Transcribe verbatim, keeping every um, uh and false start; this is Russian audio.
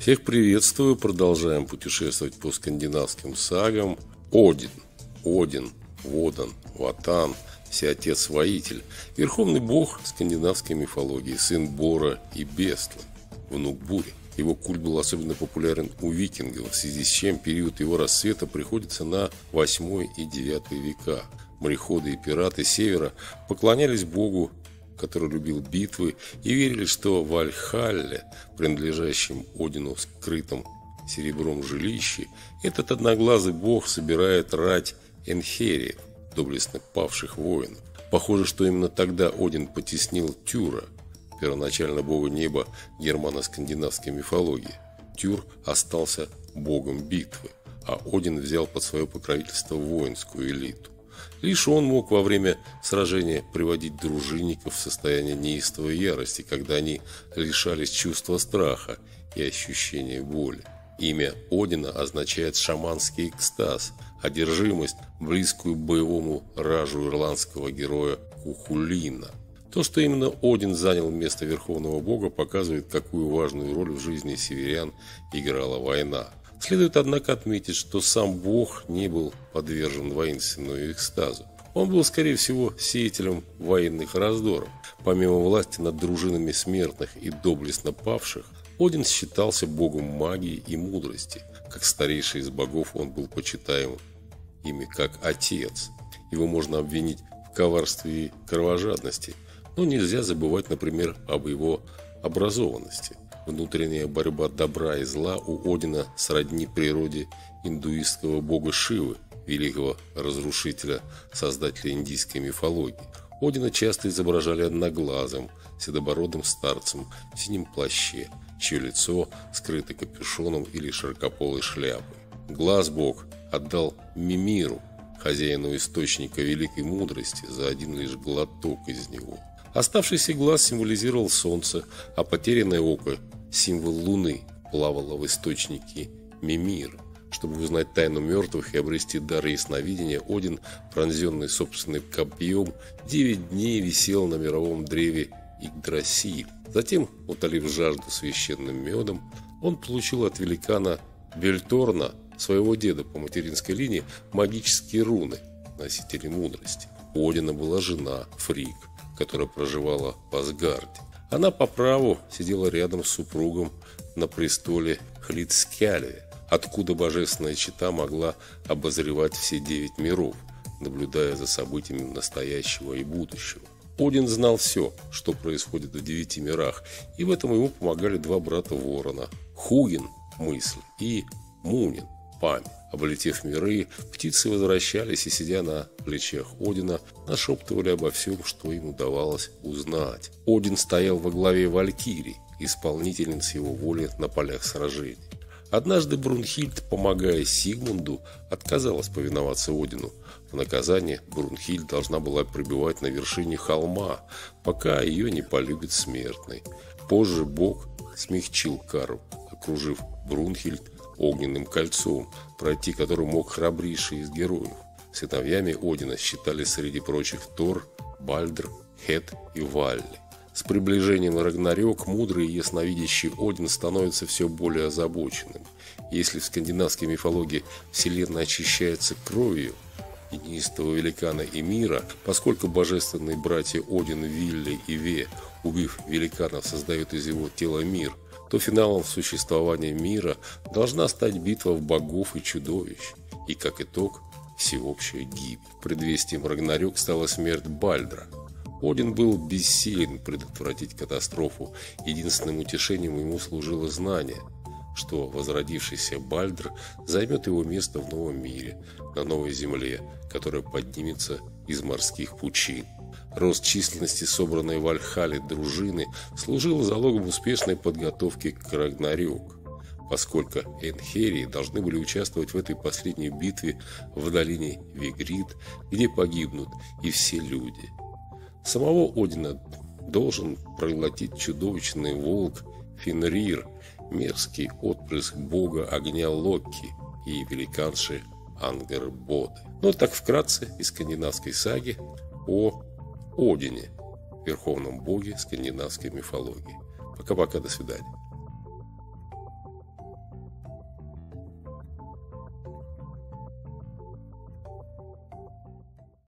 Всех приветствую, продолжаем путешествовать по скандинавским сагам. Один, Один, Водан, Ватан, всеотец-воитель, верховный бог скандинавской мифологии, сын Бора и Бестлы, внук Бури. Его культ был особенно популярен у викингов, в связи с чем период его расцвета приходится на восьмой и девятый века. Мореходы и пираты севера поклонялись богу, который любил битвы, и верили, что в Вальхалле, принадлежащем Одину скрытом серебром жилище, этот одноглазый бог собирает рать энхериев, доблестно павших воинов. Похоже, что именно тогда Один потеснил Тюра, первоначально бога неба германо-скандинавской мифологии. Тюр остался богом битвы, а Один взял под свое покровительство воинскую элиту. Лишь он мог во время сражения приводить дружинников в состояние неистовой ярости, когда они лишались чувства страха и ощущения боли. Имя Одина означает шаманский экстаз, одержимость, близкую к боевому ражу ирландского героя Кухулина. То, что именно Один занял место верховного бога, показывает, какую важную роль в жизни северян играла война. Следует, однако, отметить, что сам бог не был подвержен воинственному экстазу. Он был, скорее всего, сеятелем военных раздоров. Помимо власти над дружинами смертных и доблестно павших, Один считался богом магии и мудрости. Как старейший из богов он был почитаем ими как отец. Его можно обвинить в коварстве и кровожадности, но нельзя забывать, например, об его образованности. Внутренняя борьба добра и зла у Одина сродни природе индуистского бога Шивы, великого разрушителя, создателя индийской мифологии. Одина часто изображали одноглазым, седобородым старцем в синем плаще, чье лицо скрыто капюшоном или широкополой шляпой. Глаз бог отдал Мимиру, хозяину источника великой мудрости, за один лишь глоток из него. Оставшийся глаз символизировал солнце, а потерянное око – символ луны, плавало в источнике Мимира. Чтобы узнать тайну мертвых и обрести дар ясновидения, Один, пронзенный собственным копьем, девять дней висел на мировом древе Игдрасиль. Затем, утолив жажду священным медом, он получил от великана Бельторна, своего деда по материнской линии, магические руны, носители мудрости. У Одина была жена Фригg, которая проживала в Асгарде. Она по праву сидела рядом с супругом на престоле Hlidskjalve, откуда божественная чета могла обозревать все девять миров, наблюдая за событиями настоящего и будущего. Один знал все, что происходит в девяти мирах, и в этом ему помогали два брата Ворона – Хugin – мысль и Мунин – память. Облетев миры, птицы возвращались и, сидя на плечах Одина, нашептывали обо всем, что им удавалось узнать. Один стоял во главе валькирий, исполнительниц его воли на полях сражений. Однажды Брунхильд, помогая Сигмунду, отказалась повиноваться Одину. В наказание Брунхильд должна была пребывать на вершине холма, пока ее не полюбит смертный. Позже бог смягчил кару, окружив Брунхильд огненным кольцом, пройти которым мог храбрейший из героев. Сыновьями Одина считали среди прочих Тор, Бальдр, Хет и Валли. С приближением Рагнарёк мудрый и ясновидящий Один становится все более озабоченным. Если в скандинавской мифологии вселенная очищается кровью и неистого великана Эмира, поскольку божественные братья Один, Вилли и Ве, убив великанов, создают из его тела мир, то финалом существования мира должна стать битва богов и чудовищ, и как итог всеобщая гибель. Предвестием Рагнарёк стала смерть Бальдра. Один был бессилен предотвратить катастрофу. Единственным утешением ему служило знание, что возродившийся Бальдр займет его место в новом мире, на новой земле, которая поднимется из морских пучин. Рост численности собранной в Вальхалле дружины служил залогом успешной подготовки к Рагнарёк, поскольку энхерии должны были участвовать в этой последней битве в долине Вигрид, где погибнут и все люди. Самого Одина должен проглотить чудовищный волк Фенрир, мерзкий отпрыск бога огня Локи и великанши Ангербоды. Но так вкратце из скандинавской саги о Одине, верховном боге скандинавской мифологии. Пока-пока, до свидания.